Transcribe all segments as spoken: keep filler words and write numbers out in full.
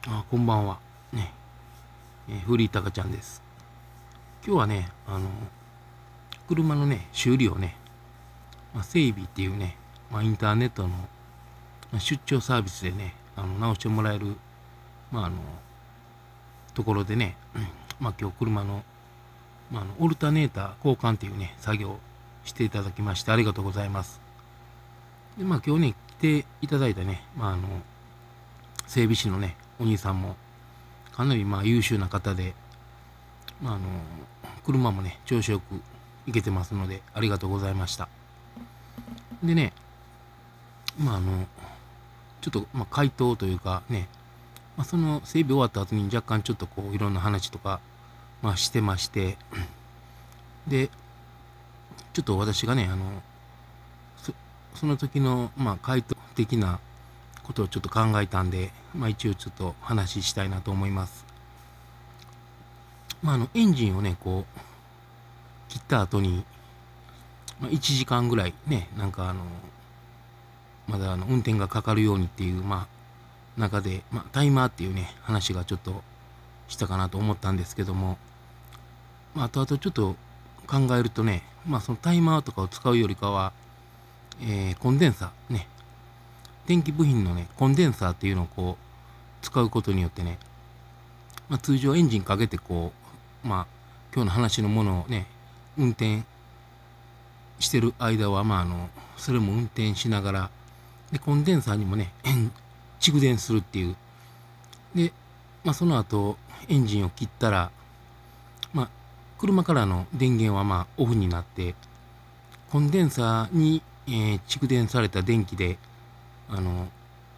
あ、こんばんは。ね、えー、フリータカちゃんです。今日はね、あの、車のね、修理をね、まあ、整備っていうね、まあ、インターネットの、まあ、出張サービスでね、あの直してもらえる、まあ、あの、ところでね、うんまあ、今日車の、まあ、あのオルタネーター交換っていうね、作業をしていただきましてありがとうございます。で、まあ、今日ね、来ていただいたね、まあ、あの、整備士のね、お兄さんも、かなりまあ優秀な方で、まあ、あの車もね調子よく行けてますのでありがとうございました。でね、まああのちょっと、まあ、回答というかね、まあ、その整備終わった後に若干ちょっとこういろんな話とか、まあ、してまして、でちょっと私がねあのそその時の、まあ、回答的なことをちょっと考えたんで、まあ、一応ちょっと話したいなと思います。まあ、あのエンジンをねこう切った後に、まあ、いちじかんぐらいねなんかあのまだあの運転がかかるようにっていう、まあ、中で、まあ、タイマーっていうね話がちょっとしたかなと思ったんですけども、まあ、後々ちょっと考えるとね、まあ、そのタイマーとかを使うよりかは、えーコンデンサーね、電気部品のねコンデンサーっていうのをこう使うことによってね、まあ、通常エンジンかけてこう、まあ、今日の話のものをね運転してる間は、まあ、あのそれも運転しながらでコンデンサーにもね蓄電するっていうで、まあ、その後エンジンを切ったら、まあ、車からの電源はまあオフになってコンデンサーに、えー蓄電された電気であの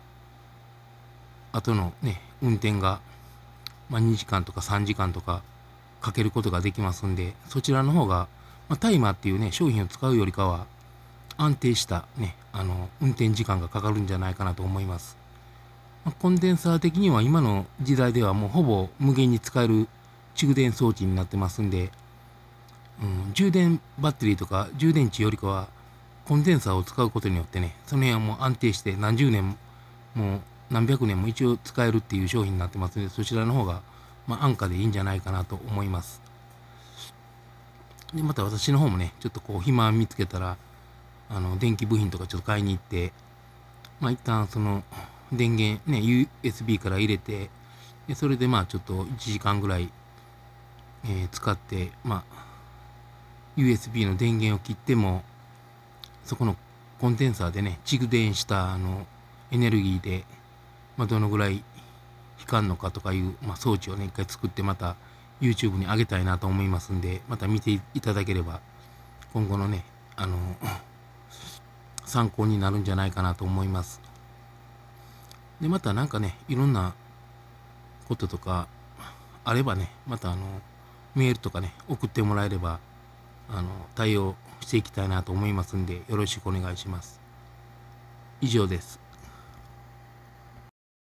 後のね運転が、まあ、にじかんとかさんじかんとかかけることができますんで、そちらの方が、まあ、タイマーっていうね商品を使うよりかは安定したねあの運転時間がかかるんじゃないかなと思います。まあ、コンデンサー的には今の時代ではもうほぼ無限に使える蓄電装置になってますんで、うん、充電バッテリーとか充電池よりかはコンデンサーを使うことによってね、その辺はもう安定して何十年もう何百年も一応使えるっていう商品になってますので、そちらの方がまあ安価でいいんじゃないかなと思います。でまた私の方もねちょっとこう暇見つけたらあの電気部品とかちょっと買いに行って、まあ一旦その電源ね ユーエスビー から入れて、でそれでまあちょっといちじかんぐらい、えー使ってまあ ユーエスビー の電源を切ってもそこのコンデンサーでね蓄電したあのエネルギーで、まあ、どのぐらい光るのかとかいう、まあ、装置をね一回作ってまた YouTube に上げたいなと思いますんで、また見ていただければ今後のねあの参考になるんじゃないかなと思います。でまたなんかねいろんなこととかあればねまたあのメールとかね送ってもらえればあの対応していきたいなと思いますんでよろしくお願いします。以上です。